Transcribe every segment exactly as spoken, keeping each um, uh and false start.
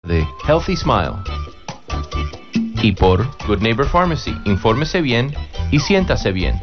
de Healthy Smile y por Good Neighbor Pharmacy. Infórmese bien y siéntase bien.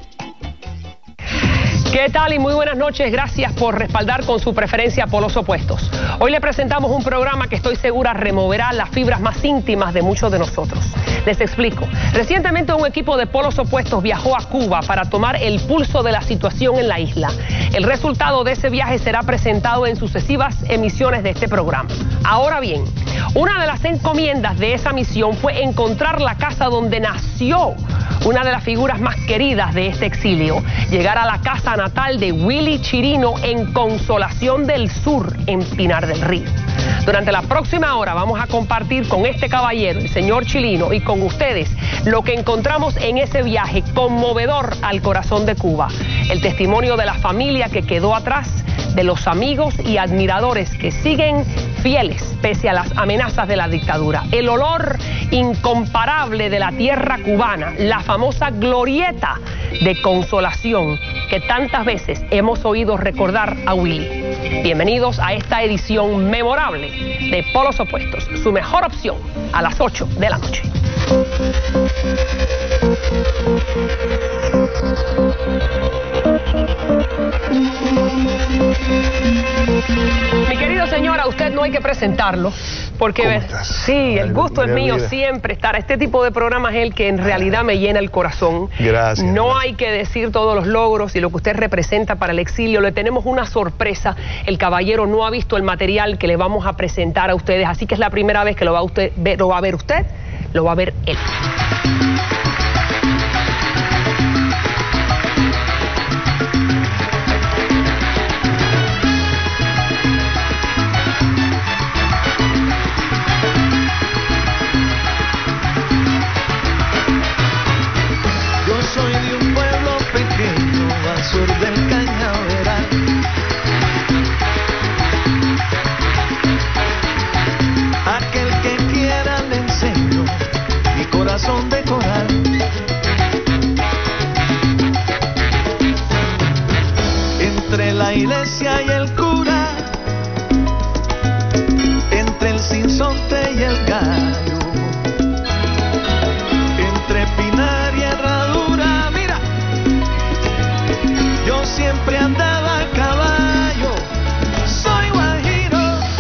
¿Qué tal y muy buenas noches? Gracias por respaldar con su preferencia Polos Opuestos. Hoy le presentamos un programa que estoy segura removerá las fibras más íntimas de muchos de nosotros. Les explico. Recientemente un equipo de Polos Opuestos viajó a Cuba para tomar el pulso de la situación en la isla. El resultado de ese viaje será presentado en sucesivas emisiones de este programa. Ahora bien, una de las encomiendas de esa misión fue encontrar la casa donde nació una de las figuras más queridas de este exilio, llegar a la casa natal de Willy Chirino en Consolación del Sur, en Pinar del Río. Durante la próxima hora vamos a compartir con este caballero, el señor Chirino, y con ustedes lo que encontramos en ese viaje conmovedor al corazón de Cuba. El testimonio de la familia que quedó atrás, de los amigos y admiradores que siguen fieles pese a las amenazas de la dictadura. El olor incomparable de la tierra cubana, la famosa glorieta de Consolación que tantas veces hemos oído recordar a Willy. Bienvenidos a esta edición memorable de Polos Opuestos, su mejor opción a las ocho de la noche. Mi querido señor, a usted no hay que presentarlo, porque sí, el gusto es mío siempre estar. Este tipo de programas es el que en realidad me llena el corazón. Gracias. No hay que decir todos los logros y lo que usted representa para el exilio. Le tenemos una sorpresa. El caballero no ha visto el material que le vamos a presentar a ustedes, así que es la primera vez que lo va, usted, lo va a ver usted, lo va a ver él. Sur del Cañaveral, aquel que quiera le enseño mi corazón de coral. Entre la iglesia y el cura, entre el sinsonte y el gallo, entre Pinar y Herradura, mira, yo siempre andaba a caballo, soy guajiro,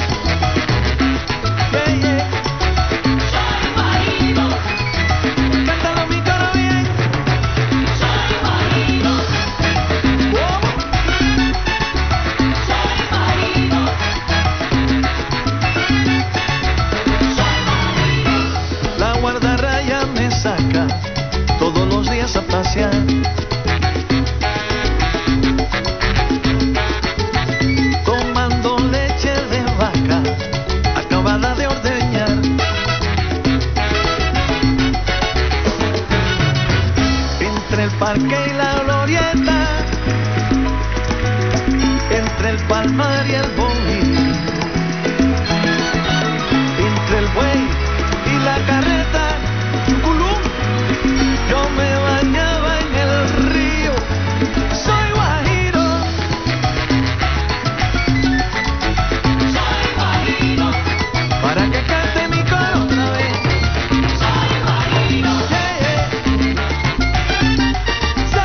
yeah, yeah. Soy guajiro, cántalo mi coro bien, soy guajiro, oh. Soy guajiro, soy guajiro. La guardarraya me saca todos los días a pasear. Parque y la glorieta, entre el palmar y el bonito, entre el buey y la carreta, chuculum, yo me bañaba en el río, soy guajiro, soy guajiro, para que cante mi coro otra vez, soy guajiro, yeah, yeah.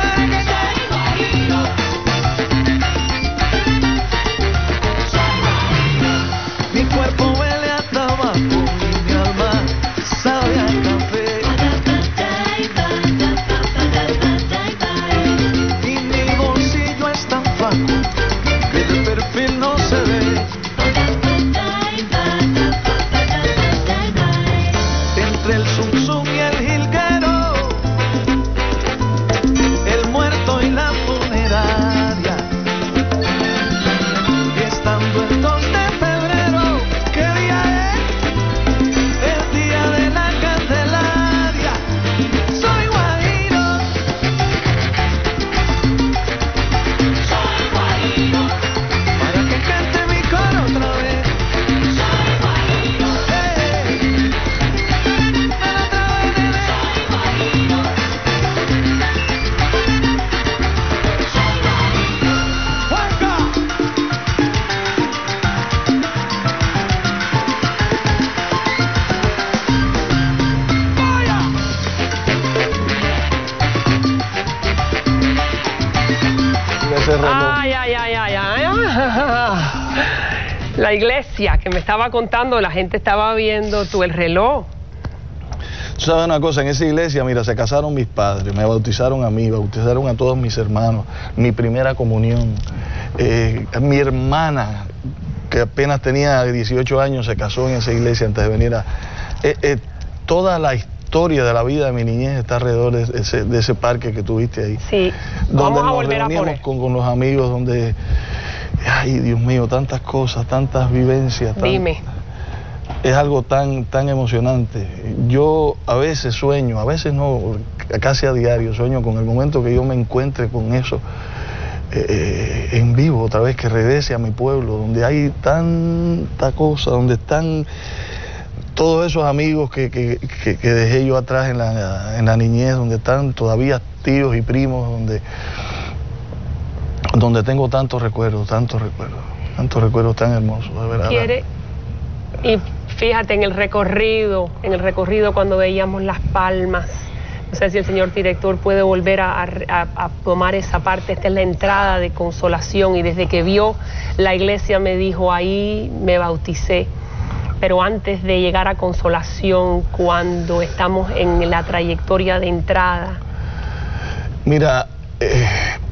ay, ay, ay, ay. La iglesia que me estaba contando, la gente estaba viendo tú el reloj. Tú sabes una cosa, en esa iglesia, mira, se casaron mis padres, me bautizaron a mí, bautizaron a todos mis hermanos, mi primera comunión. Eh, mi hermana, que apenas tenía dieciocho años, se casó en esa iglesia antes de venir a... Eh, eh, toda la historia de la vida de mi niñez está alrededor de ese, de ese parque que tuviste ahí. Sí, donde vamos a nos volver a reuníamos poner. Con, con los amigos, donde... Ay, Dios mío, tantas cosas, tantas vivencias. Tan, Dime. Es algo tan, tan emocionante. Yo a veces sueño, a veces no, casi a diario sueño con el momento que yo me encuentre con eso eh, en vivo, otra vez que regrese a mi pueblo, donde hay tanta cosa, donde están todos esos amigos que, que, que, que dejé yo atrás en la, en la niñez, donde están todavía tíos y primos, donde... donde tengo tantos recuerdos, tantos recuerdos, tantos recuerdos tan hermosos, de verdad. Quiere, y fíjate en el recorrido, en el recorrido cuando veíamos Las Palmas, no sé si el señor director puede volver a, a, a tomar esa parte. Esta es la entrada de Consolación y desde que vio la iglesia me dijo, ahí me bauticé. Pero antes de llegar a Consolación, cuando estamos en la trayectoria de entrada. Mira, eh,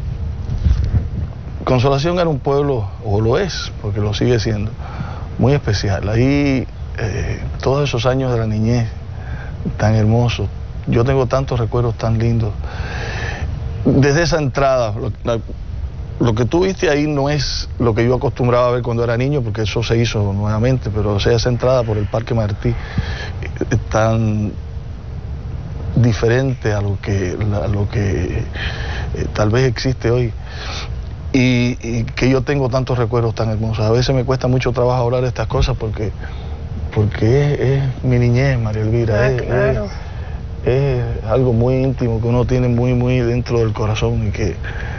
Consolación era un pueblo, o lo es, porque lo sigue siendo, muy especial. Ahí, eh, todos esos años de la niñez, tan hermosos, yo tengo tantos recuerdos tan lindos. Desde esa entrada, lo, la, lo que tú viste ahí no es lo que yo acostumbraba a ver cuando era niño, porque eso se hizo nuevamente, pero o sea, esa entrada por el Parque Martí, eh, tan diferente a lo que, a lo que eh, tal vez existe hoy. Y, y que yo tengo tantos recuerdos tan hermosos. A veces me cuesta mucho trabajo hablar de estas cosas porque, porque es, es mi niñez, María Elvira. Ah, es, claro. es, es algo muy íntimo que uno tiene muy, muy dentro del corazón y que...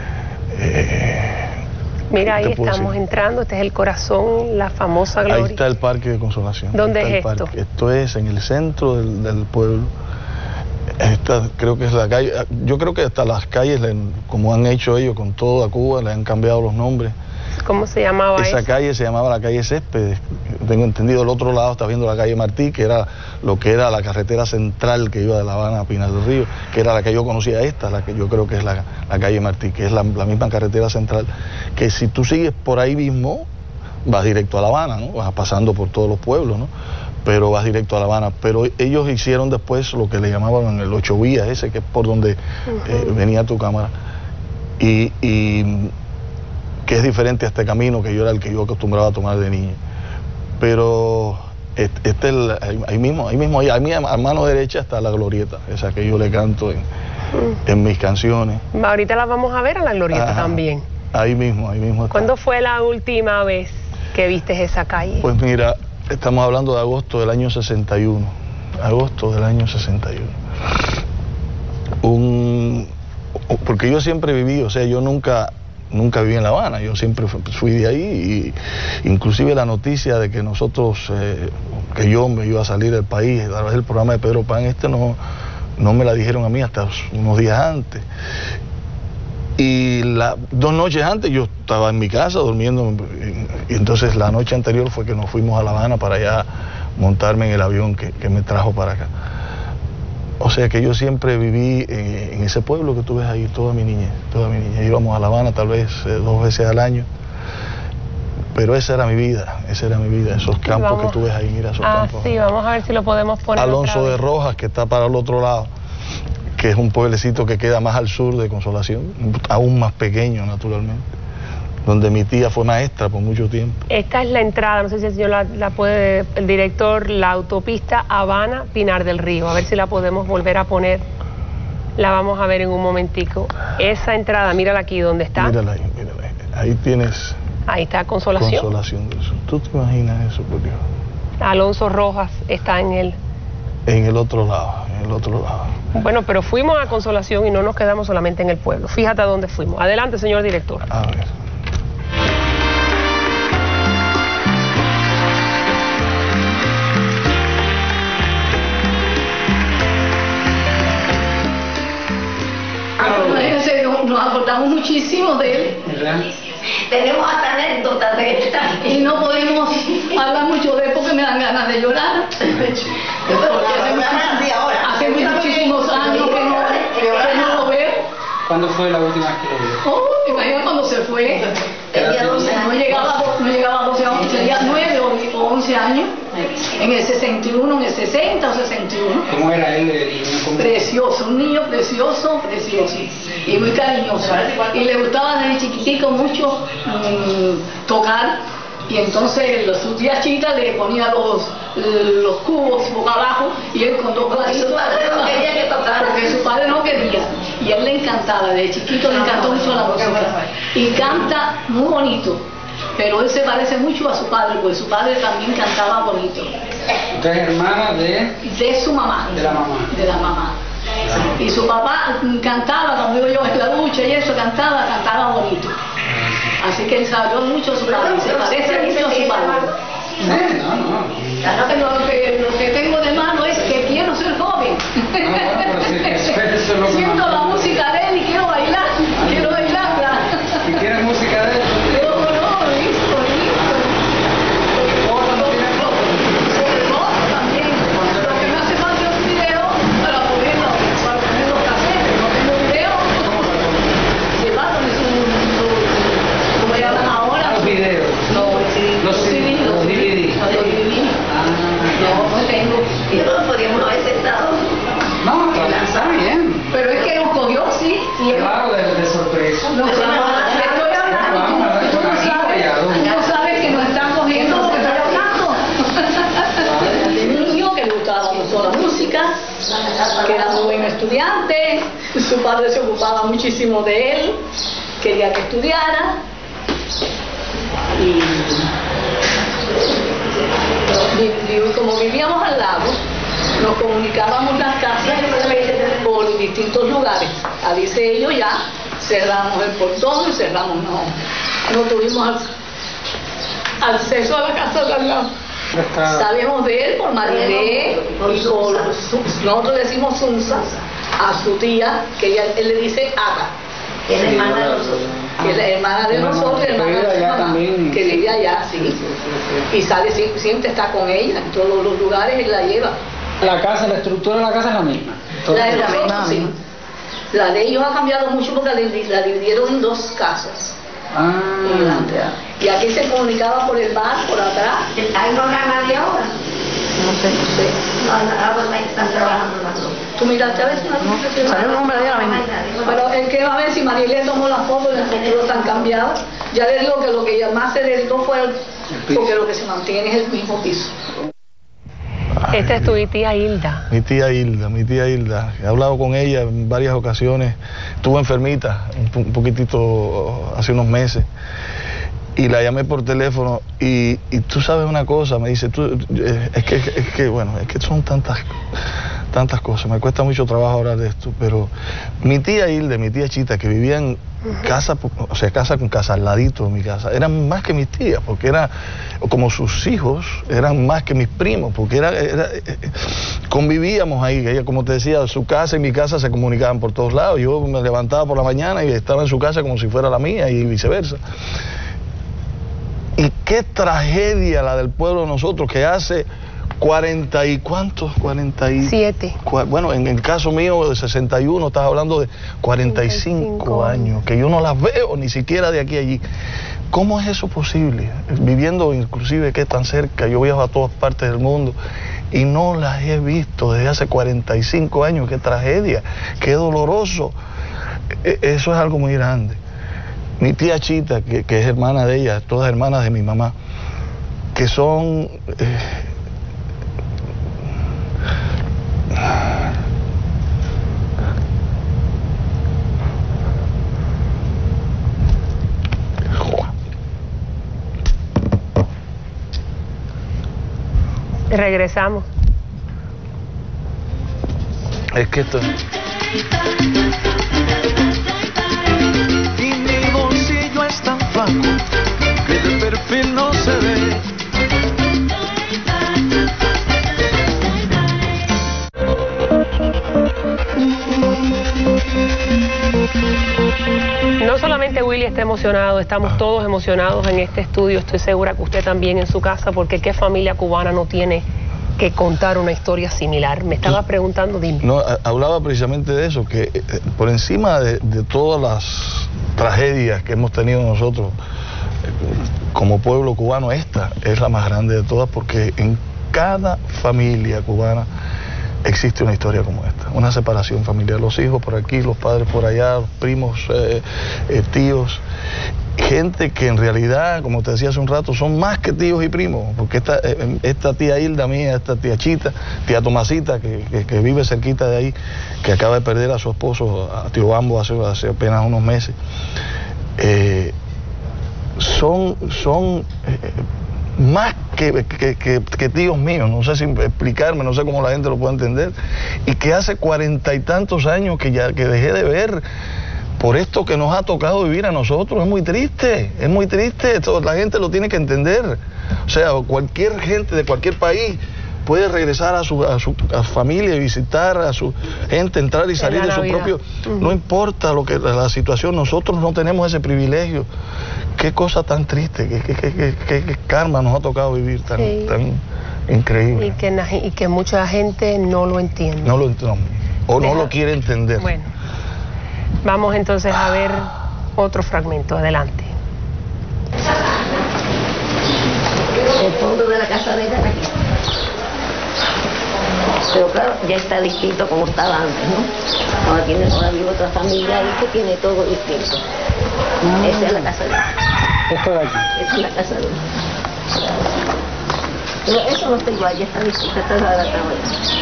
Eh, Mira, ahí puedo estamos decir? entrando, este es el corazón, la famosa Gloria. Ahí está el Parque de Consolación. ¿Dónde Ahí es está el esto? parque. Esto es en el centro del, del pueblo. Esta creo que es la calle, yo creo que hasta las calles, como han hecho ellos con toda Cuba, le han cambiado los nombres. ¿Cómo se llamaba Esa eso? calle se llamaba la calle Céspedes, tengo entendido. Al otro lado está viendo la calle Martí, que era lo que era la carretera central que iba de La Habana a Pinar del Río, que era la que yo conocía. Esta, la que yo creo que es la, la calle Martí, que es la, la misma carretera central, que si tú sigues por ahí mismo, vas directo a La Habana, ¿no? Vas pasando por todos los pueblos, ¿no? Pero vas directo a La Habana. Pero ellos hicieron después lo que le llamaban el ocho vías, ese que es por donde uh-huh. eh, venía tu cámara. Y, y que es diferente a este camino que yo era el que yo acostumbraba a tomar de niño. Pero este, este el, ahí, ahí mismo, ahí mismo, ahí, a mi a mano derecha está la glorieta, esa que yo le canto en, uh-huh. en mis canciones. Ahorita la vamos a ver a la glorieta. Ajá. También. Ahí mismo, ahí mismo está. ¿Cuándo fue la última vez que viste esa calle? Pues mira, estamos hablando de agosto del año sesenta y uno. Agosto del año sesenta y uno. Un, porque yo siempre viví, o sea, yo nunca, nunca viví en La Habana, yo siempre fui de ahí, y inclusive la noticia de que nosotros, eh, que yo me iba a salir del país a través del programa de Pedro Pan, este no, no me la dijeron a mí hasta unos días antes. Y la, dos noches antes yo estaba en mi casa durmiendo, y entonces la noche anterior fue que nos fuimos a La Habana para allá montarme en el avión que, que me trajo para acá. O sea que yo siempre viví en, en ese pueblo que tú ves ahí toda mi niñez, toda mi niñez. Íbamos a La Habana tal vez eh, dos veces al año, pero esa era mi vida, esa era mi vida, esos campos vamos, que tú ves ahí, mira esos ah, campos. Sí, vamos a ver si lo podemos poner. Alonso de Rojas, que está para el otro lado, que es un pueblecito que queda más al sur de Consolación, aún más pequeño naturalmente, donde mi tía fue maestra por mucho tiempo. Esta es la entrada, no sé si el señor la, la puede, el director, la autopista Habana-Pinar del Río, a ver si la podemos volver a poner, la vamos a ver en un momentico. Esa entrada, mírala aquí, ¿dónde está? Mírala ahí, mírala ahí, ahí tienes... Ahí está Consolación. Consolación del Sur, ¿tú te imaginas eso, por Dios? Alonso Rojas está en el... En el otro lado, en el otro lado. Bueno, pero fuimos a Consolación y no nos quedamos solamente en el pueblo. Fíjate a dónde fuimos. Adelante, señor director. A ver. Nos acordamos muchísimo de él. ¿Verdad? Tenemos hasta anécdotas de esta. Y no podemos hablar mucho de él porque me dan ganas de llorar. Porque hace, hace muchísimos años que no, que no lo veo. ¿Cuándo fue la última vez que lo vio? Oh, imagina cuando se fue. Tenía doce años. No llegaba, no llegaba a doce años, tenía nueve o once años. En el sesenta y uno, en el sesenta o sesenta y uno. ¿Cómo era él de niño? ¿Cómo? Precioso, un niño precioso, precioso. Y muy cariñoso. Y le gustaba desde chiquitico mucho mmm, tocar. Y entonces su tía Chita le ponía los, los cubos boca abajo y él con dos Porque su padre no quería que tocara. Porque su padre no quería. Y a él le encantaba, desde chiquito le encantó mucho la música. Y canta muy bonito. Pero él se parece mucho a su padre, porque su padre también cantaba bonito. ¿Usted es hermana de...? De su mamá. De la mamá. De la mamá. Y su papá cantaba, como digo yo, en la ducha y eso, cantaba, cantaba bonito. Así que él sabió mucho a su padre, y se parece mucho a su padre. Eh, no, no. Lo que, lo que tengo de mano es que quiero ser joven. No, no, pero sí, eso, eso es lo que Siento más- la música de él y quiero bailar, quiero bailarla. ¿Y quiere música de él? Pero no, listo, listo. Sobre todo también. Lo que me hace falta es un video para ponerlo, para poner los casetes. No tengo video. Llevaron es un, un- ¿cómo llaman ahora? Los videos. No, Los C D, los D V D. Los D V D. Ah, No, no tengo. Y no podríamos haber sentado. no, está, está bien. Pero es que nos cogió, sí. Y él- Claro, de, de sorpresa. No, claro, estoy hablando. Tú no sabes, tú no sabes que nos están cogiendo porque estoy hablando. De niño que le gustaba mucho la música, que era muy buen estudiante, su padre se ocupaba muchísimo de él, quería que estudiara. Y, y- y como vivíamos al lado, nos comunicábamos las casas por distintos lugares. A dice ellos ya cerramos el portón y cerramos, no, no tuvimos al- acceso a la casa de al lado. Está- Sabemos de él por Marilé y por su- nosotros le decimos Sunsa a su tía, que ella, él le dice Aga, Que es la hermana de nosotros. que es la hermana de Una nosotros, hermana hermana que de vive su allá mamá, también. que vive allá, sí. Y sale, sie- siempre está con ella, en todos los lugares él la lleva. La casa, la estructura de la casa es la misma. La de Todo- nosotros, sí. La de ellos ha cambiado mucho porque la, divi- la dividieron en dos casas. Ah, Y aquí se comunicaba por el bar, por atrás. Ahí no habrá nadie ahora. No sé, no sé. No, ahora están trabajando las dos. ¿Tú miraste a ver si no? Salió un hombre de la Pero es que a ver si Marilé tomó las fotos, las fotos están cambiadas. Ya le digo que lo que más se dedicó fue el, piso. porque lo que se mantiene es el mismo piso. Esta es tu tía Hilda. Mi tía Hilda, mi tía Hilda. He hablado con ella en varias ocasiones. Estuvo enfermita un, po- un poquitito hace unos meses. Y la llamé por teléfono y, y tú sabes una cosa, me dice, tú, eh, es, que, es que, bueno, es que son tantas, tantas cosas. Me cuesta mucho trabajo hablar de esto, pero mi tía Hilda, mi tía Chita, que vivía en casa, o sea, casa con casa, al ladito de mi casa, eran más que mis tías, porque era como sus hijos, eran más que mis primos, porque era, era eh, convivíamos ahí. Ella, como te decía, su casa y mi casa se comunicaban por todos lados. Yo me levantaba por la mañana y estaba en su casa como si fuera la mía y viceversa. Y qué tragedia la del pueblo de nosotros, que hace cuarenta y cuántos, cuarenta y Siete. cua- bueno, en el caso mío de sesenta y uno, estás hablando de cuarenta y cinco años, que yo no las veo ni siquiera de aquí a allí. ¿Cómo es eso posible? Viviendo inclusive que es tan cerca, yo viajo a todas partes del mundo y no las he visto desde hace cuarenta y cinco años. Qué tragedia, qué doloroso. E- Eso es algo muy grande. Mi tía Chita, que, que es hermana de ella, todas hermanas de mi mamá, que son... eh, Regresamos. es que esto... Y mi bolsillo es tan flaco que de perfil no se ve. No solamente Willy está emocionado, estamos todos emocionados en este estudio. Estoy segura que usted también en su casa, porque qué familia cubana no tiene que contar una historia similar. Me estaba preguntando, dime. No, hablaba precisamente de eso, que eh, por encima de, de todas las tragedias que hemos tenido nosotros eh, como pueblo cubano, esta es la más grande de todas, porque en cada familia cubana existe una historia como esta, una separación familiar, los hijos por aquí, los padres por allá, los primos, eh, eh, tíos, gente que en realidad, como te decía hace un rato, son más que tíos y primos, porque esta, esta tía Hilda mía, esta tía Chita, tía Tomasita, que, que, que vive cerquita de ahí, que acaba de perder a su esposo, a tío Bambo, hace, hace apenas unos meses, eh, son, son eh, más que, que, que, que tíos míos, no sé si explicarme, no sé cómo la gente lo puede entender, y que hace cuarenta y tantos años que ya que dejé de ver por esto que nos ha tocado vivir a nosotros. Es muy triste, es muy triste, esto, la gente lo tiene que entender. O sea, cualquier gente de cualquier país puede regresar a su, a su a familia y visitar a su gente, entrar y salir de su propio... Uh-huh. No importa lo que la situación, nosotros no tenemos ese privilegio. Qué cosa tan triste, qué, qué, qué, qué, qué karma nos ha tocado vivir tan, sí. tan increíble. Y que, y que mucha gente no lo entiende. No lo entiende, o Deja. no lo quiere entender. Bueno, vamos entonces a ver otro fragmento, adelante. El fondo de la casa de ella era aquí. Pero claro, ya está distinto como estaba antes, ¿no? Ahora tiene ahora vive otra familia ahí que tiene todo distinto. Mm. Esa es la casa de ella. Esto de aquí. Esa es la casa de ella. Pero eso no está igual, ya está distinto, esta es la de la cama.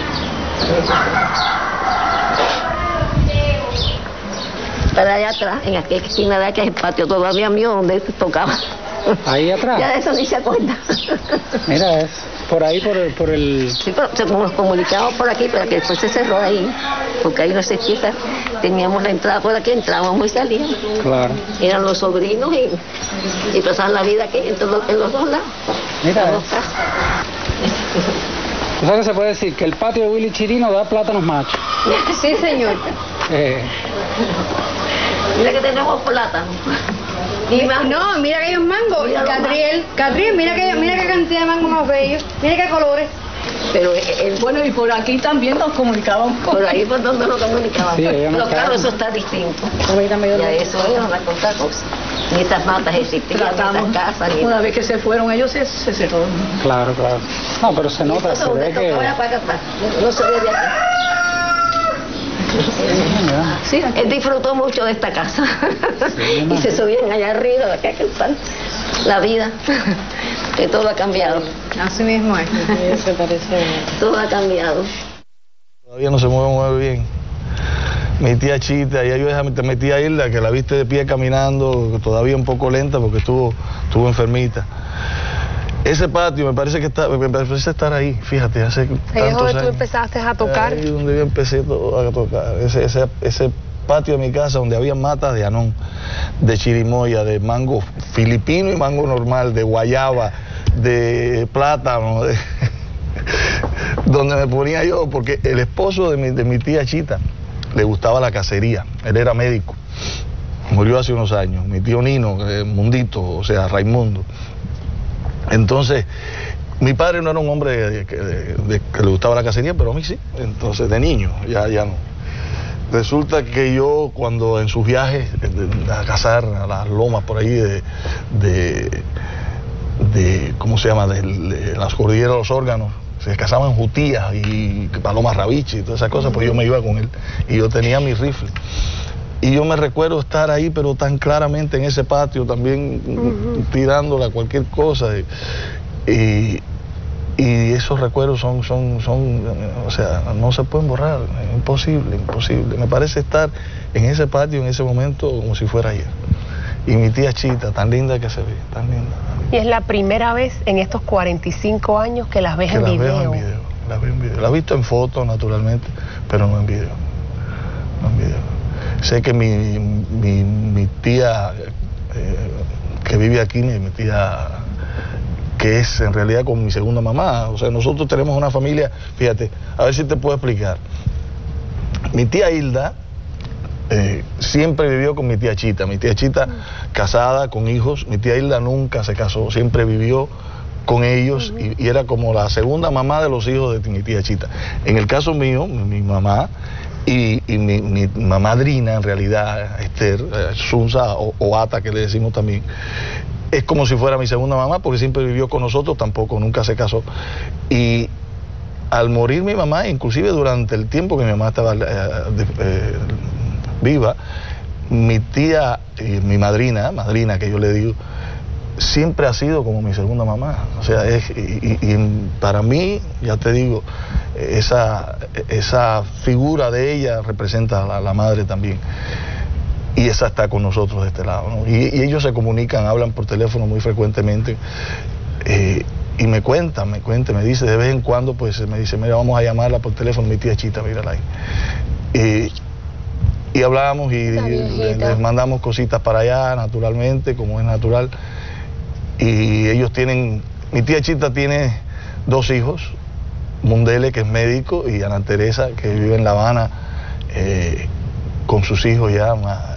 Para allá atrás, en aquella esquina de aquí, es el patio todavía mío donde tocaba. Ahí atrás. Ya de eso ni se acuerda. Mira, es por ahí, por el... Por el... Sí, pero nos comunicamos por aquí, pero que después se cerró ahí, porque ahí no se quita. Teníamos la entrada por aquí, entrábamos y salíamos. Claro. Eran los sobrinos y, y pasaban la vida aquí, en, todo, en los dos lados. Mira. En dos casas. O sea que se puede decir que el patio de Willy Chirino da plátanos machos. Sí, señor. Eh. Mira que tenemos plátanos. Y no, mira que hay un mango. Catriel, Catriel, mira que mira qué cantidad de mango más bello. Mira qué colores. Pero el, bueno, y por aquí también nos comunicábamos. Por ahí por donde nos comunicábamos. Sí, pero claro, eso está distinto. Ya eso es una cosa cosa. Ni estas matas existían, ni estas casas. Ni una vez que se fueron ellos se, se cerró. Claro, claro. No, pero se nota, se ve que... No se ve de aquí. Sí, él disfrutó mucho de esta casa. Sí, y se subían allá arriba, acá que están la vida, que todo ha cambiado. Así mismo es, se parece. Todo ha cambiado. Todavía no se mueve, mueve bien. Mi tía Chita, y yo dejé mi tía Hilda, que la viste de pie caminando, todavía un poco lenta porque estuvo, estuvo enfermita. Ese patio me parece que está, me parece estar ahí, fíjate, hace ahí tantos es donde años. tú empezaste a tocar. Ahí donde yo empecé a tocar, ese, ese, ese patio de mi casa donde había matas de anón, de chirimoya, de mango filipino y mango normal, de guayaba, de plátano, de... donde me ponía yo, porque el esposo de mi, de mi tía Chita le gustaba la cacería, él era médico, murió hace unos años, mi tío Nino, eh, Mundito, o sea, Raimundo. Entonces, mi padre no era un hombre de, de, de, de, que le gustaba la cacería, pero a mí sí, entonces de niño, ya, ya no. Resulta que yo cuando en sus viajes de, a cazar a las lomas por ahí de, de, de ¿cómo se llama?, de, de las cordilleras de los órganos, se cazaban jutías y palomas rabiche y todas esas cosas, pues yo me iba con él y yo tenía mi rifle. Y yo me recuerdo estar ahí, pero tan claramente en ese patio, también uh-huh. tirándola a cualquier cosa. Y, y, y esos recuerdos son, son, son, o sea, no se pueden borrar, es imposible, imposible. Me parece estar en ese patio en ese momento como si fuera ayer. Y mi tía Chita, tan linda que se ve, tan linda. Tan linda. Y es la primera vez en estos cuarenta y cinco años que las ves que en las video. Veo en video. Las veo en video. Las he visto en fotos, naturalmente, pero no en video. No en video. Sé que mi, mi, mi tía eh, que vive aquí, mi, mi tía que es en realidad como mi segunda mamá, o sea, nosotros tenemos una familia, fíjate, a ver si te puedo explicar. Mi tía Hilda eh, siempre vivió con mi tía Chita. Mi tía Chita, casada, con hijos. Mi tía Hilda nunca se casó, siempre vivió con ellos, uh-huh. y, y era como la segunda mamá de los hijos de mi tía Chita. En el caso mío, mi, mi mamá y, y mi, mi mamadrina, en realidad, Esther, eh, Sunza o, o Ata, que le decimos también, es como si fuera mi segunda mamá, porque siempre vivió con nosotros, tampoco, nunca se casó. Y al morir mi mamá, inclusive durante el tiempo que mi mamá estaba eh, de, eh, viva, mi tía, y mi madrina, madrina que yo le digo, siempre ha sido como mi segunda mamá. O sea, es, y, y para mí, ya te digo, esa, esa figura de ella representa a la, la madre también. Y esa está con nosotros de este lado, ¿no? Y, y ellos se comunican, hablan por teléfono muy frecuentemente, eh, y me cuentan, me cuentan, me dice, de vez en cuando, pues me dice, mira, vamos a llamarla por teléfono, mi tía Chita, mírala ahí. Eh, y hablamos y, y les, les mandamos cositas para allá, naturalmente, como es natural. Y ellos tienen, mi tía Chita tiene dos hijos, Mundele, que es médico, y Ana Teresa, que vive en La Habana, eh, con sus hijos ya.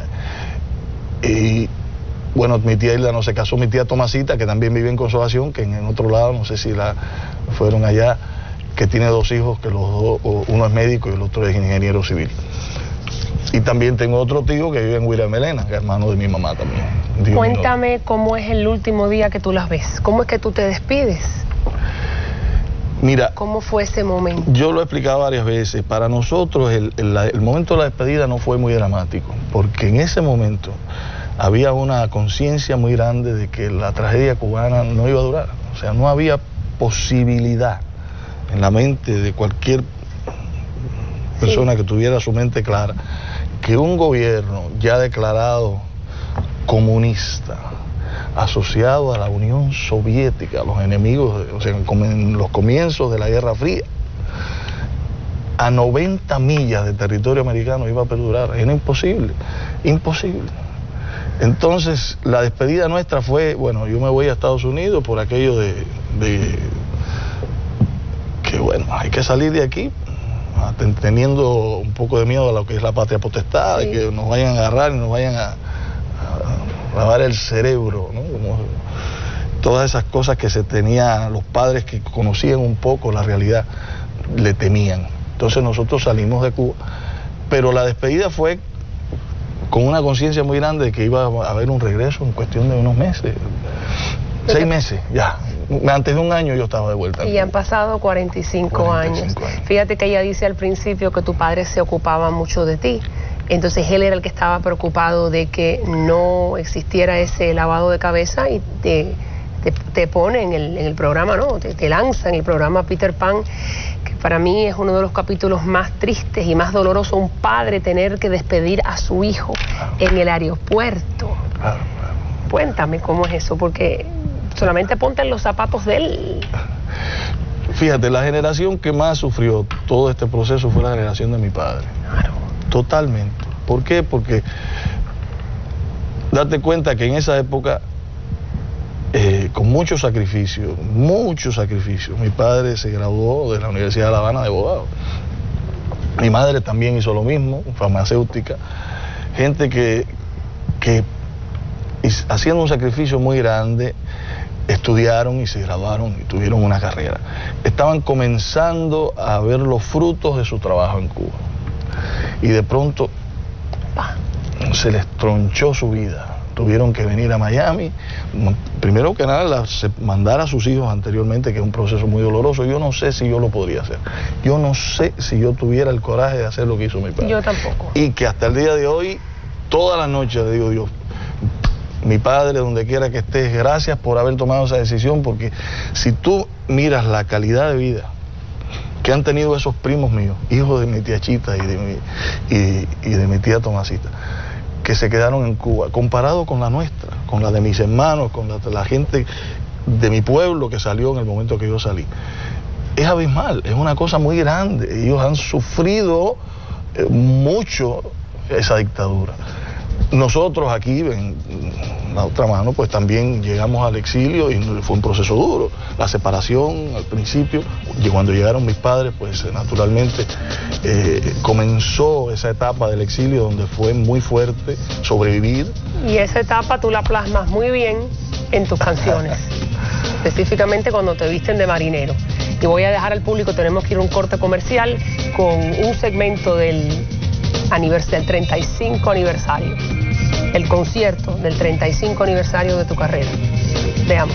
Y bueno, mi tía Hilda no se casó, mi tía Tomasita, que también vive en Consolación, que en, en otro lado, no sé si la fueron allá, que tiene dos hijos, que los dos, uno es médico y el otro es ingeniero civil. Y también tengo otro tío que vive en Huila Melena, que es hermano de mi mamá también. Tío Cuéntame mío. Cómo es el último día que tú las ves, cómo es que tú te despides. Mira, ¿cómo fue ese momento? Yo lo he explicado varias veces. Para nosotros el, el, el momento de la despedida no fue muy dramático, porque en ese momento había una conciencia muy grande de que la tragedia cubana no iba a durar. O sea, no había posibilidad en la mente de cualquier persona sí. que tuviera su mente clara, que un gobierno ya declarado comunista, asociado a la Unión Soviética, a los enemigos, o sea, en los comienzos de la Guerra Fría, a noventa millas de territorio americano iba a perdurar. Era imposible, imposible. Entonces, la despedida nuestra fue, bueno, yo me voy a Estados Unidos por aquello de, de que, bueno, hay que salir de aquí, teniendo un poco de miedo a lo que es la patria potestad, sí. de que nos vayan a agarrar y nos vayan a, a lavar el cerebro, ¿no? Como todas esas cosas que se tenían los padres que conocían un poco la realidad, le temían. Entonces nosotros salimos de Cuba, pero la despedida fue con una conciencia muy grande de que iba a haber un regreso en cuestión de unos meses, seis meses, ya. Antes de un año yo estaba de vuelta. Y han pasado cuarenta y cinco años. Fíjate que ella dice al principio que tu padre se ocupaba mucho de ti. Entonces él era el que estaba preocupado de que no existiera ese lavado de cabeza y te, te, te pone en el, en el programa, ¿no? Te, te lanza en el programa Peter Pan, que para mí es uno de los capítulos más tristes y más dolorosos, un padre tener que despedir a su hijo claro. en el aeropuerto. Claro, claro. Cuéntame cómo es eso, porque solamente ponte en los zapatos de él. Fíjate, la generación que más sufrió todo este proceso fue la generación de mi padre. Claro. Totalmente. ¿Por qué? Porque date cuenta que en esa época, eh, con mucho sacrificio, mucho sacrificio, mi padre se graduó de la Universidad de La Habana de abogado. Mi madre también hizo lo mismo, farmacéutica. Gente que, que haciendo un sacrificio muy grande, estudiaron y se graduaron y tuvieron una carrera. Estaban comenzando a ver los frutos de su trabajo en Cuba. Y de pronto se les tronchó su vida. Tuvieron que venir a Miami. Primero que nada, la, se, mandar a sus hijos anteriormente, que es un proceso muy doloroso. Yo no sé si yo lo podría hacer. Yo no sé si yo tuviera el coraje de hacer lo que hizo mi padre. Yo tampoco. Y que hasta el día de hoy, todas las noches le digo, Dios, mi padre, donde quiera que estés, gracias por haber tomado esa decisión, porque si tú miras la calidad de vida que han tenido esos primos míos, hijos de mi tía Chita y de mi, y, y de mi tía Tomasita, que se quedaron en Cuba, comparado con la nuestra, con la de mis hermanos, con la de la gente de mi pueblo que salió en el momento que yo salí, es abismal, es una cosa muy grande. Ellos han sufrido eh, mucho esa dictadura. nosotros aquí, en la otra mano, pues también llegamos al exilio y fue un proceso duro. La separación al principio, y cuando llegaron mis padres, pues naturalmente eh, comenzó esa etapa del exilio donde fue muy fuerte sobrevivir. Y esa etapa tú la plasmas muy bien en tus canciones, específicamente cuando te visten de marinero. Y voy a dejar al público, tenemos que ir a un corte comercial con un segmento del, anivers del treinta y cinco aniversario, el concierto del treinta y cinco aniversario de tu carrera. Veamos.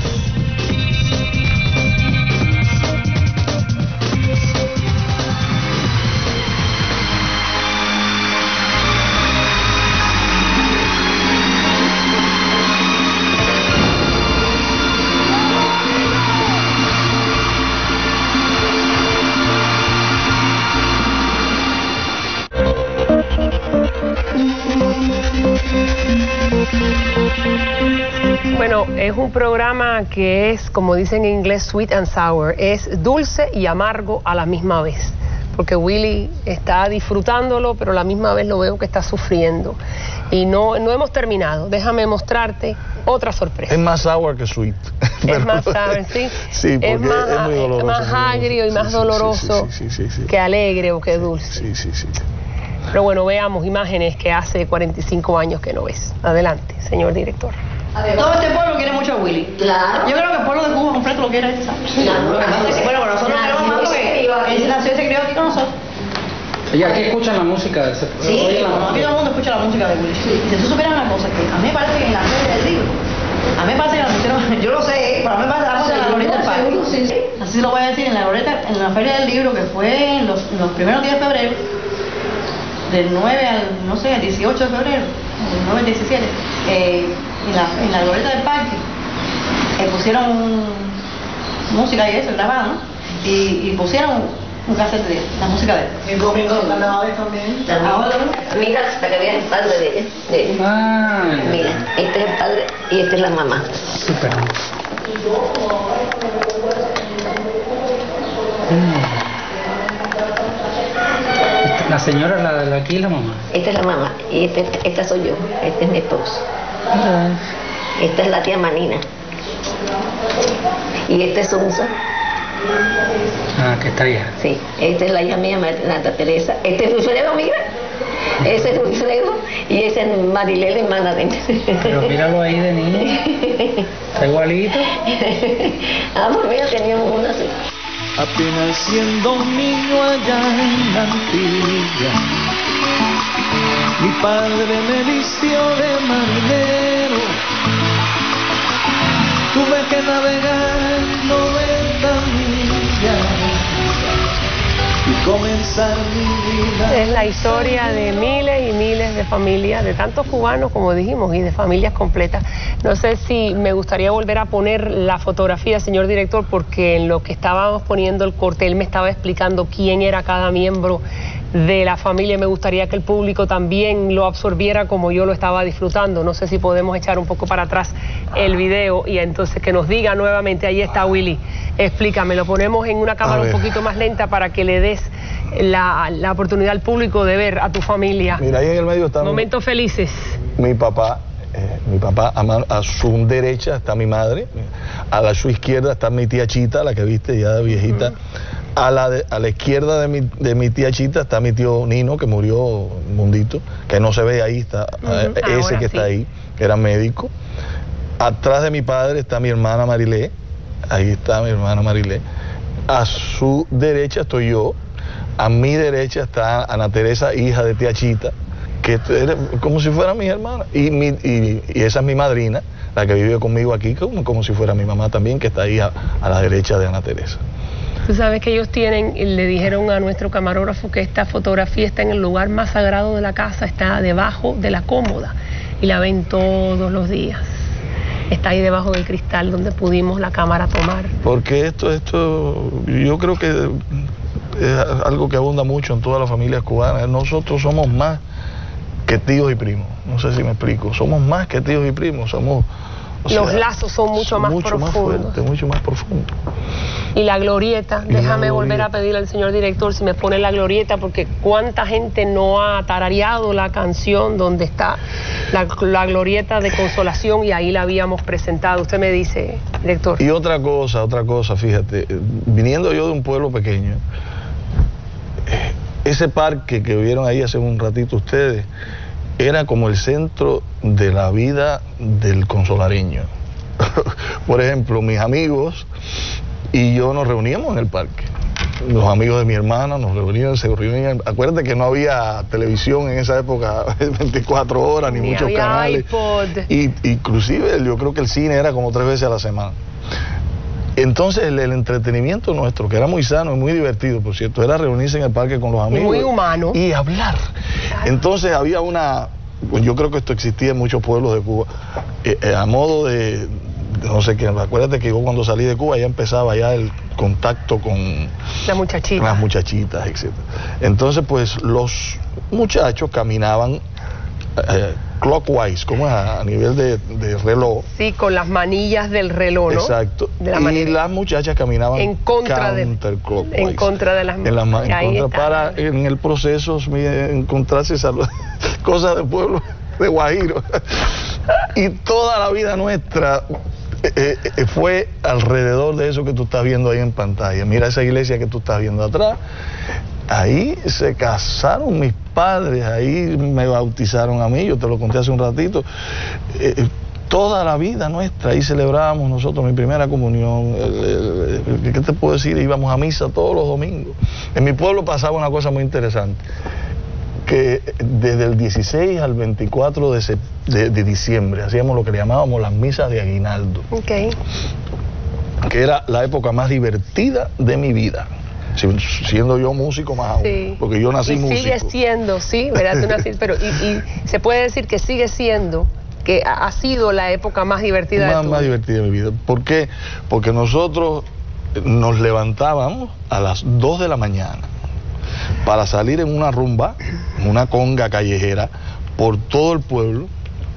Bueno, es un programa que es, como dicen en inglés, sweet and sour, es dulce y amargo a la misma vez, porque Willy está disfrutándolo, pero a la misma vez lo veo que está sufriendo. Y no, no hemos terminado, déjame mostrarte otra sorpresa. Es más sour que sweet. Es más sour, sí. Sí, porque es más, es muy doloroso. más agrio y más sí, doloroso sí, sí, sí, sí, sí. que alegre o que dulce. Sí, sí, sí. Pero bueno, veamos imágenes que hace cuarenta y cinco años que no ves. Adelante, señor director. Todo este pueblo quiere mucho a Willy. Claro. Yo creo que el pueblo de Cuba completo lo quiere, ¿sabes? Claro. Bueno, pero nosotros Nació queremos más y se porque crió aquí. él nació y se crió aquí con nosotros. Y aquí escuchan la música de ese Sí, oyen la aquí música. todo el mundo escucha la música de Willy. Y si tú supieras una cosa, que a mí me parece que en la feria del libro, a mí me parece que la pusieron, yo lo sé, pero a mí me parece que la pusieron en la Glorieta del Parque. Sí, sí. Así lo voy a decir, en la Glorieta, en la feria del libro, que fue en los, en los primeros días de febrero, del nueve al, no sé, al dieciocho de febrero, del nueve al diecisiete, eh, en, la, en la Glorieta del Parque, eh, pusieron un, música y eso, grabada, ¿no? Y, y pusieron un cassette de la música de él. El domingo de carnavales también. Mira, hasta que vean el padre de ella. de- Ah, Mira, este es el padre y esta es la mamá. súper. Mm. La señora, la de aquí, la mamá. Esta es la mamá y este, esta soy yo. Este es mi esposo. Esta es la tía Manina. Y este es Unza. Ah, que está allá. Sí, esta es la hija mía, Marta Teresa. Este es Wilfredo, mira. Ese es Wilfredo y ese es Marilé, la hermana de él. Pero míralo ahí de niño. Está igualito. Ah, pues mira, teníamos una así. Apenas siendo un niño allá en la Antilla, mi padre me vistió de marinero. Tuve que navegar noventa millas y comenzar mi vida. Es la historia de miles y miles de familias, de tantos cubanos, como dijimos, y de familias completas. No sé si me gustaría volver a poner la fotografía, señor director, porque en lo que estábamos poniendo el corte, él me estaba explicando quién era cada miembro de la familia. Me gustaría que el público también lo absorbiera como yo lo estaba disfrutando. No sé si podemos echar un poco para atrás el video y entonces que nos diga nuevamente, ahí está Willy, explícame, lo ponemos en una cámara un poquito más lenta para que le des la, la oportunidad al público de ver a tu familia. Mira, ahí en el medio está Momentos felices. mi papá. Eh, mi papá, a, man, a su derecha está mi madre, a la su izquierda está mi tía Chita, la que viste ya de viejita. Uh-huh. A la, de, a la izquierda de mi, de mi tía Chita está mi tío Nino, que murió, Mundito, que no se ve ahí, está uh-huh. eh, ese Ahora que sí. está ahí, que era médico. Atrás de mi padre está mi hermana Marilé, ahí está mi hermana Marilé. A su derecha estoy yo, a mi derecha está Ana Teresa, hija de tía Chita, que era como si fuera mi hermana. Y, mi, y, y esa es mi madrina, la que vive conmigo aquí, como, como si fuera mi mamá también, que está ahí a, a la derecha de Ana Teresa. Tú sabes que ellos tienen, le dijeron a nuestro camarógrafo que esta fotografía está en el lugar más sagrado de la casa, está debajo de la cómoda y la ven todos los días. Está ahí debajo del cristal donde pudimos la cámara tomar. Porque esto, esto, yo creo que es algo que abunda mucho en todas las familias cubanas. Nosotros somos más que tíos y primos, no sé si me explico. Somos más que tíos y primos, somos... O Los sea, lazos son mucho más mucho profundos. Mucho más fuerte, mucho más profundo. Y la glorieta, Y la déjame glorieta. volver a pedirle al señor director si me pone la glorieta, porque cuánta gente no ha tarareado la canción donde está La, la glorieta de Consolación, y ahí la habíamos presentado. Usted me dice, director. Y otra cosa, otra cosa, fíjate, viniendo yo de un pueblo pequeño, ese parque que vieron ahí hace un ratito ustedes, era como el centro de la vida del consolareño. Por ejemplo, mis amigos y yo nos reuníamos en el parque. Los amigos de mi hermana nos reunían, se reunían. Acuérdate que no había televisión en esa época veinticuatro horas, ni, ni muchos había canales. iPod. Y, inclusive yo creo que el cine era como tres veces a la semana. Entonces el, el entretenimiento nuestro, que era muy sano y muy divertido, por cierto, era reunirse en el parque con los amigos. Y muy humano. Y hablar. Entonces había una... Yo creo que esto existía en muchos pueblos de Cuba. Eh, eh, a modo de... No sé qué, acuérdate que yo cuando salí de Cuba ya empezaba ya el contacto con las muchachitas, las muchachitas, etcétera. Entonces, pues los muchachos caminaban eh, clockwise, como a, a nivel de, de reloj. Sí, con las manillas del reloj, ¿no? Exacto. De la y manera. las muchachas caminaban en contra de en contra de las en, la, en contra, para en el proceso encontrarse cosas de pueblo de Guajiro. Y toda la vida nuestra eh, eh, fue alrededor de eso que tú estás viendo ahí en pantalla. Mira esa iglesia que tú estás viendo atrás. Ahí se casaron mis padres, ahí me bautizaron a mí, yo te lo conté hace un ratito. Eh, toda la vida nuestra, ahí celebrábamos nosotros mi primera comunión. El, el, ¿Qué te puedo decir? Íbamos a misa todos los domingos. En mi pueblo pasaba una cosa muy interesante, que desde el dieciséis al veinticuatro de, de, de diciembre hacíamos lo que le llamábamos las misas de aguinaldo. Okay. Que era la época más divertida de mi vida. Siendo yo músico más aún, sí. Porque yo nací y músico. Sigue siendo, sí, ¿verdad? Tú naciste, pero y, y se puede decir que sigue siendo, que ha sido la época más divertida más, de tu más divertida de mi vida. ¿Por qué? Porque nosotros nos levantábamos a las dos de la mañana para salir en una rumba, una conga callejera, por todo el pueblo,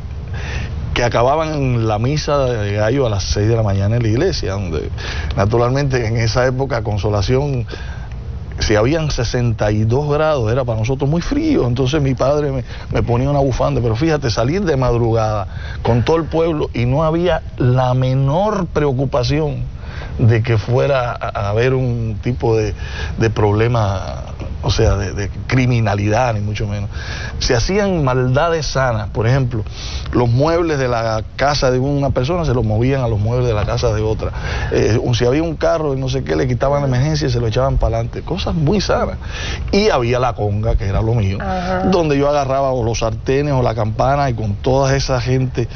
que acababan en la misa de gallo a las seis de la mañana en la iglesia, donde naturalmente en esa época Consolación, si habían sesenta y dos grados, era para nosotros muy frío. Entonces mi padre me, me ponía una bufanda, pero fíjate, salir de madrugada con todo el pueblo y no había la menor preocupación de que fuera a haber un tipo de, de problema, o sea, de, de criminalidad, ni mucho menos. Se hacían maldades sanas. Por ejemplo, los muebles de la casa de una persona se los movían a los muebles de la casa de otra. Eh, si había un carro y no sé qué, le quitaban la emergencia y se lo echaban para adelante. Cosas muy sanas. Y había la conga, que era lo mío, ajá, donde yo agarraba o los sartenes o la campana y con toda esa gente,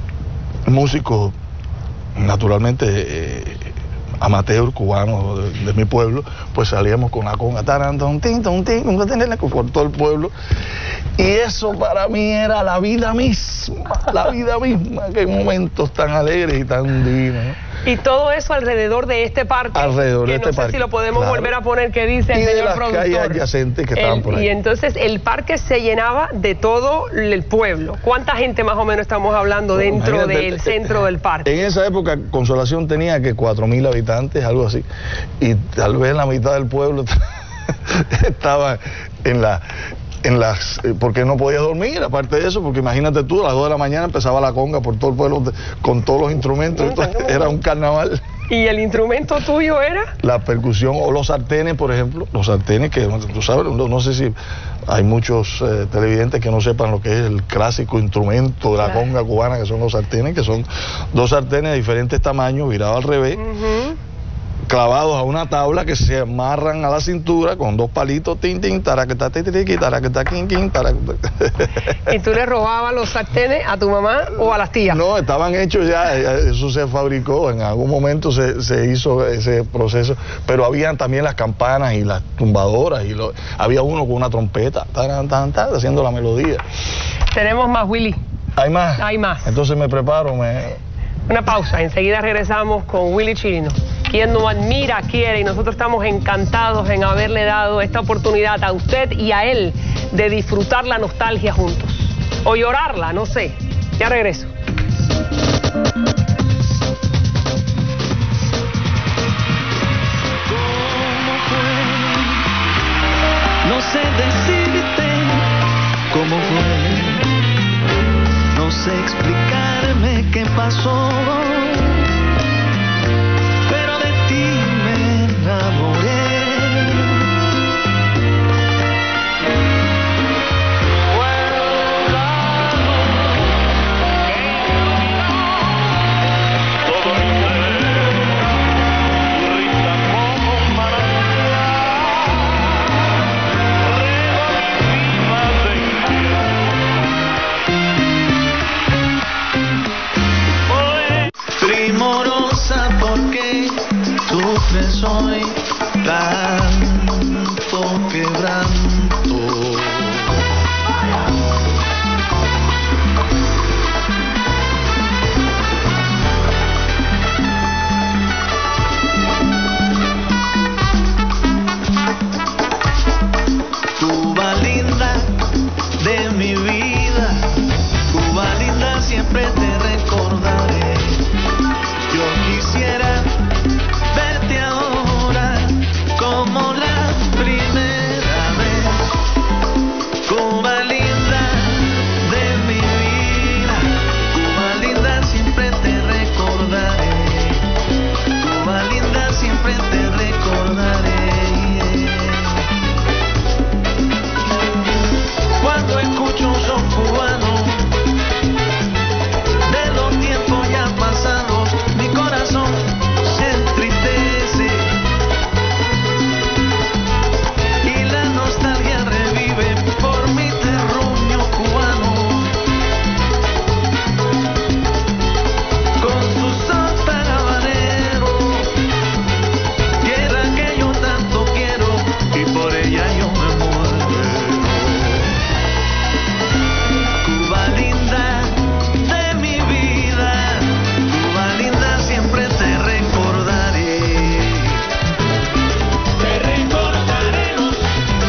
músicos, naturalmente, eh, amateur cubano de, de mi pueblo, pues salíamos con la conga tarantón, tin, ton, tin, por todo el pueblo. Y eso para mí era la vida misma, la vida misma, qué momentos tan alegres y tan divinos, ¿no? Y todo eso alrededor de este parque, alrededor que de no este sé parque, si lo podemos claro, volver a poner, que dice el y señor de las productor. calles adyacentes que el, estaban por ahí. Y entonces el parque se llenaba de todo el pueblo. ¿Cuánta gente más o menos estamos hablando dentro bueno, del centro del parque? En esa época Consolación tenía que cuatro mil habitantes, algo así, y tal vez la mitad del pueblo estaba en la... En las, porque no podía dormir, aparte de eso, porque imagínate tú, a las dos de la mañana empezaba la conga por todo el pueblo con todos los instrumentos, entonces era un carnaval. ¿Y el instrumento tuyo era? La percusión o los sartenes, por ejemplo, los sartenes que tú sabes, no, no sé si hay muchos eh, televidentes que no sepan lo que es el clásico instrumento de la claro. conga cubana, que son los sartenes, que son dos sartenes de diferentes tamaños, virados al revés, uh-huh, clavados a una tabla que se amarran a la cintura con dos palitos, tin, tin, taraqueta, titiqui, taraqueta, quin, quin, taraqueta. ¿Y tú le robabas los sartenes a tu mamá o a las tías? No, estaban hechos ya, eso se fabricó, en algún momento se, se hizo ese proceso, pero habían también las campanas y las tumbadoras, y lo, había uno con una trompeta, taran, tan, tan, haciendo la melodía. Tenemos más, Willy. ¿Hay más? Hay más. Entonces me preparo, me... Una pausa, enseguida regresamos con Willy Chirino, quien nos admira, quiere, y nosotros estamos encantados en haberle dado esta oportunidad a usted y a él de disfrutar la nostalgia juntos, o llorarla, no sé. Ya regreso. ¿Cómo fue? No sé decirte cómo fue. sé explicarme qué pasó, pero de ti me enamoré. Primorosa, porque sufres hoy tanto quebranto. Cuba linda de mi vida, Cuba linda, siempre te recordaré. Yo quisiera verte ahora como la primera vez. Cuba linda de mi vida, Cuba linda, siempre te recordaré. Cuba linda, siempre te recordaré. Cuando escucho un son cubano de los tiempos ya pasados, mi corazón se entristece y la nostalgia revive por mi terruño cubano, con su son tan habanero, tierra que yo tanto quiero y por ella yo me muero. Cuba linda de mi vida, Cuba linda, siempre te recordaré. Te recordaremos,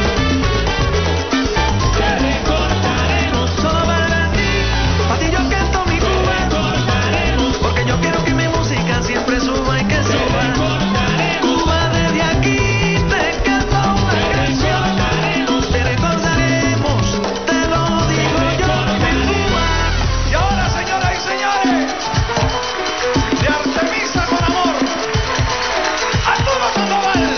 te recordaremos. Solo para ti, para ti yo canto mi Cuba, porque yo quiero que mi música siempre suba y que suba. Cuba, desde aquí te canto una canción. Te recordaremos, te lo digo yo, mi Cuba. Y ahora, señoras y señores, de Artemisa con amor, Arturo Sandoval.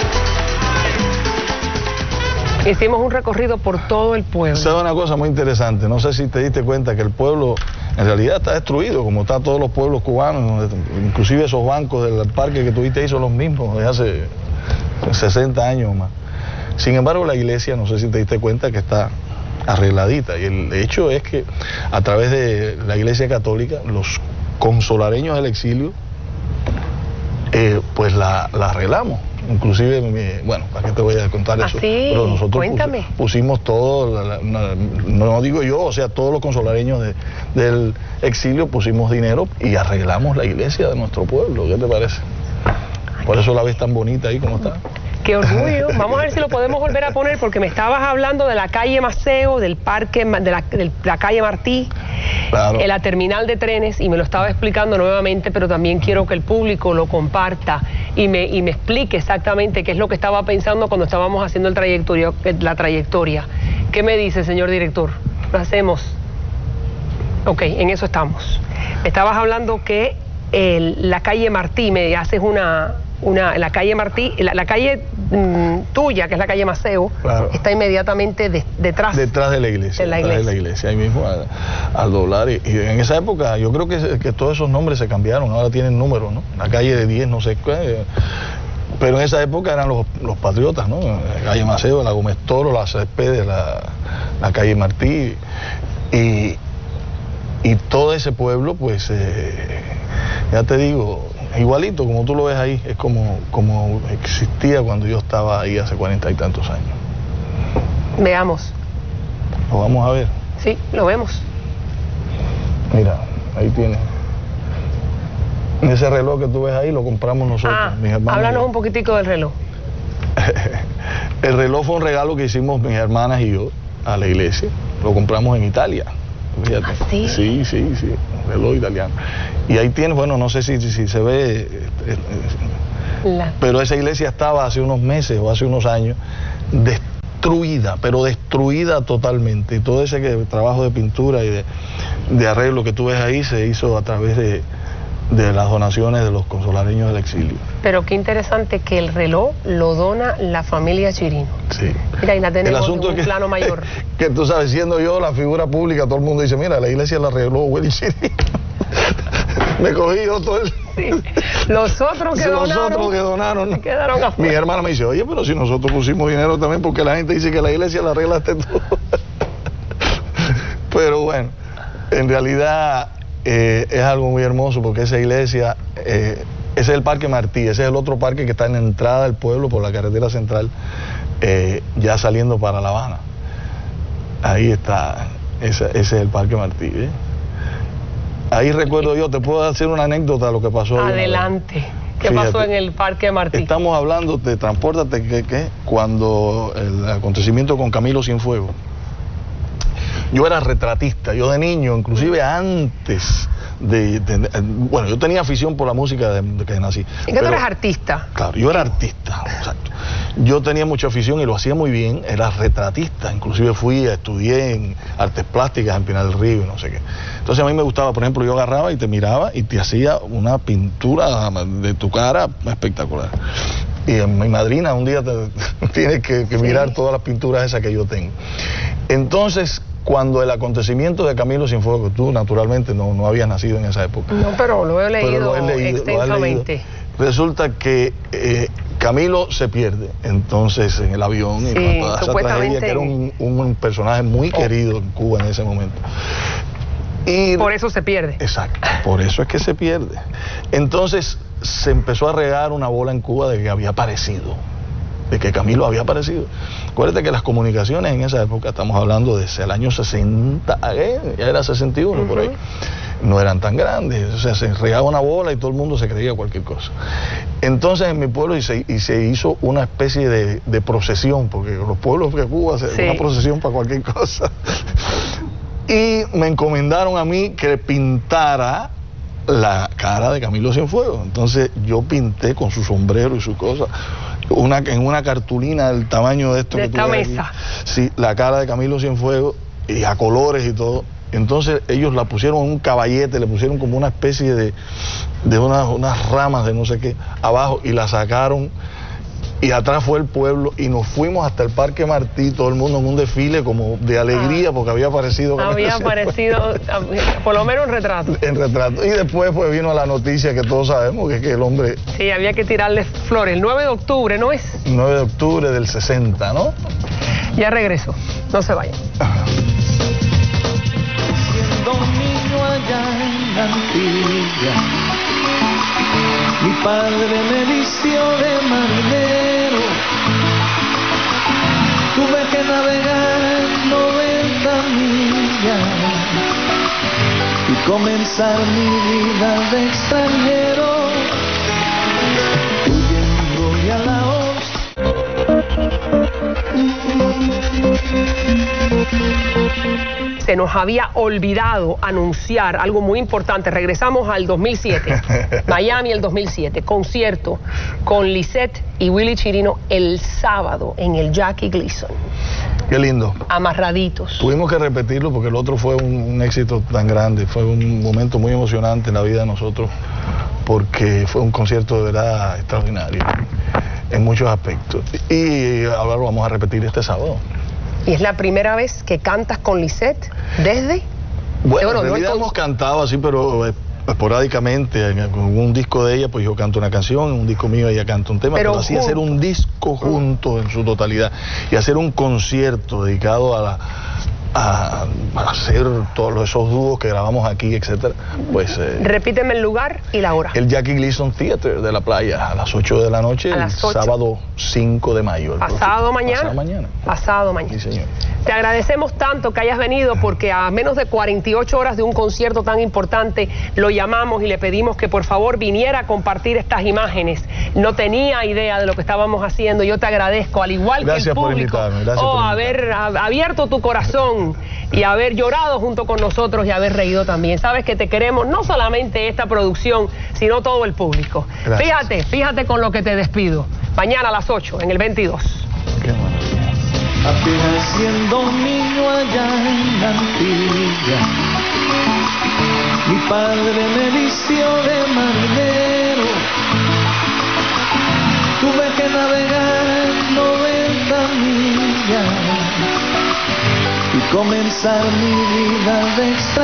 Hicimos un recorrido por todo el pueblo. ¿Sabes una cosa muy interesante? No sé si te diste cuenta que el pueblo en realidad está destruido, como están todos los pueblos cubanos, inclusive esos bancos del parque que tuviste ahí son los mismos de hace sesenta años o más. Sin embargo, la iglesia, no sé si te diste cuenta que está arregladita, y el hecho es que a través de la iglesia católica, los consolareños del exilio, eh, pues la, la arreglamos. Inclusive, mi- bueno, ¿para qué te voy a contar ¿Ah, eso? sí? Pero nosotros Cuéntame. pusi- pusimos todo, la- la- na- no digo yo, o sea, todos los consolareños de- del exilio pusimos dinero y arreglamos la iglesia de nuestro pueblo. ¿Qué te parece? Por eso la ves tan bonita ahí como está. Qué orgullo. Vamos a ver si lo podemos volver a poner, porque me estabas hablando de la calle Maceo, del parque, Ma- de la, de la calle Martí, Claro. en la terminal de trenes, y me lo estaba explicando nuevamente, pero también quiero que el público lo comparta y me, y me explique exactamente qué es lo que estaba pensando cuando estábamos haciendo el trayectoria, la trayectoria. ¿Qué me dice, señor director? ¿Lo hacemos? Ok, en eso estamos. Me estabas hablando que el- la calle Martí, me haces una... Una, la calle Martí, la, la calle mm, tuya, que es la calle Maceo, Claro. está inmediatamente de- detrás. Detrás de la iglesia, De la detrás iglesia. de la iglesia, ahí mismo al, al doblar. Y, y en esa época yo creo que, que todos esos nombres se cambiaron, ahora tienen números, ¿no? La calle de diez, no sé qué. Pero en esa época eran los, los patriotas, ¿no? La calle Maceo, la Gómez Toro, la Céspedes, la, la calle Martí. Y, y todo ese pueblo, pues, eh, ya te digo, igualito como tú lo ves ahí, es como, como existía cuando yo estaba ahí hace cuarenta y tantos años. Veamos. Lo vamos a ver. Sí, lo vemos. Mira, ahí tienes. Ese reloj que tú ves ahí lo compramos nosotros, Ah, mis hermanos. háblanos y yo. un poquitico del reloj. El reloj fue un regalo que hicimos mis hermanas y yo a la iglesia. Lo compramos en Italia. Fíjate. ¿Ah, sí? Sí, sí, sí, un reloj italiano. Y ahí tienes, bueno, no sé si, si, si se ve, eh, eh, La- pero esa iglesia estaba hace unos meses o hace unos años des- destruida, pero destruida totalmente. Y todo ese que, trabajo de pintura y de, de arreglo que tú ves ahí se hizo a través de, de las donaciones de los consolareños del exilio. Pero qué interesante que el reloj lo dona la familia Chirino. Sí. Mira, y la tenemos en un es que, plano mayor. Que tú sabes, siendo yo la figura pública, todo el mundo dice, mira, la iglesia la arregló Willy Chirino. Me cogí yo todo el... Sí. Los otros que sí, donaron, los otros que donaron se quedaron afuera. Mi hermana me dice, oye, pero si nosotros pusimos dinero también, porque la gente dice que la iglesia la arreglaste todo. Pero bueno, en realidad eh, es algo muy hermoso, porque esa iglesia, eh, ese es el Parque Martí, ese es el otro parque que está en la entrada del pueblo por la carretera central, eh, ya saliendo para La Habana. Ahí está, ese, ese es el Parque Martí, ¿eh? Ahí recuerdo yo, te puedo hacer una anécdota de lo que pasó. Adelante. ¿Qué Fíjate, pasó en el Parque Martí? Estamos hablando de Transpórtate, que, que cuando el acontecimiento con Camilo Cienfuegos, yo era retratista, yo de niño, inclusive antes de, de, de bueno, yo tenía afición por la música desde de que nací. ¿Y que tú eres artista? Claro, yo era artista, exacto. Yo tenía mucha afición y lo hacía muy bien, era retratista, inclusive fui, estudié en artes plásticas en Pinar del Río y no sé qué. Entonces a mí me gustaba, por ejemplo, yo agarraba y te miraba y te hacía una pintura de tu cara espectacular. Y mi madrina un día te, tienes que, que mirar sí. todas las pinturas esas que yo tengo. Entonces, cuando el acontecimiento de Camilo Cienfuegos, tú naturalmente no, no habías nacido en esa época. No, pero lo he leído, lo he leído extensamente. Lo he leído. Resulta que eh, Camilo se pierde entonces en el avión sí, y toda esa tragedia, que era un, un personaje muy querido en Cuba en ese momento. Y, por eso se pierde. Exacto, por eso es que se pierde. Entonces se empezó a regar una bola en Cuba de que había aparecido, de que Camilo había aparecido. Acuérdate que las comunicaciones en esa época, estamos hablando desde el año sesenta, ¿eh? Ya era sesenta y uno, uh-huh. por ahí, no eran tan grandes, o sea, se regaba una bola y todo el mundo se creía cualquier cosa. Entonces en mi pueblo y se, y se hizo una especie de, de procesión, porque los pueblos de Cuba hacen sí. una procesión para cualquier cosa. Y me encomendaron a mí que pintara la cara de Camilo Cienfuegos. Entonces yo pinté con su sombrero y su cosa, una, en una cartulina del tamaño de esto de que esta tú ves mesa. Aquí. Sí, la cara de Camilo Cienfuegos, y a colores y todo. Entonces ellos la pusieron en un caballete, le pusieron como una especie de, de unas, unas ramas de no sé qué abajo, y la sacaron, y atrás fue el pueblo, y nos fuimos hasta el Parque Martí, todo el mundo en un desfile como de alegría, ah, porque había aparecido... Había aparecido, por lo menos en retrato. En retrato. Y después pues vino la noticia que todos sabemos, que es que el hombre... Sí, había que tirarle flores. El nueve de octubre, ¿no es? nueve de octubre del sesenta, ¿no? Ya regreso, no se vayan. Siendo un niño allá en la Antilla, mi padre me vistió de marinero. Tuve que navegar noventa millas y comenzar mi vida de extranjero, huyendo y a la Se nos había olvidado anunciar algo muy importante. Regresamos al dos mil siete, Miami el dos mil siete, concierto con Lisette y Willy Chirino el sábado en el Jackie Gleason. Qué lindo. Amarraditos. Tuvimos que repetirlo porque el otro fue un, un éxito tan grande, fue un momento muy emocionante en la vida de nosotros, porque fue un concierto de verdad extraordinario en muchos aspectos. Y ahora lo vamos a repetir este sábado. ¿Y es la primera vez que cantas con Lisette desde? Bueno, en realidad hemos cantado así, pero esporádicamente. En un disco de ella, pues yo canto una canción, en un disco mío ella canta un tema, pero, pero así hacer un disco juntos en su totalidad y hacer un concierto dedicado a la... A, a hacer todos esos dúos que grabamos aquí, etcétera, pues... Eh, repíteme el lugar y la hora. El Jackie Gleason Theater de la Playa, a las ocho de la noche, el sábado cinco de mayo. ¿Pasado mañana? Pasado mañana. Pasado mañana. Sí, señor. Te agradecemos tanto que hayas venido, porque a menos de cuarenta y ocho horas de un concierto tan importante, lo llamamos y le pedimos que por favor viniera a compartir estas imágenes. No tenía idea de lo que estábamos haciendo. Yo te agradezco, al igual gracias que el público, por invitarme, gracias oh, por haber abierto tu corazón y haber llorado junto con nosotros y haber reído también. Sabes que te queremos, no solamente esta producción, sino todo el público. Gracias. Fíjate, fíjate con lo que te despido. Mañana a las ocho en el veintidós. Qué maravilla. apenas siendo un niño allá en la Antilla. Mi padre me vistió de marinero, tuve que navegar noventa millas y comenzar mi vida de extranjero.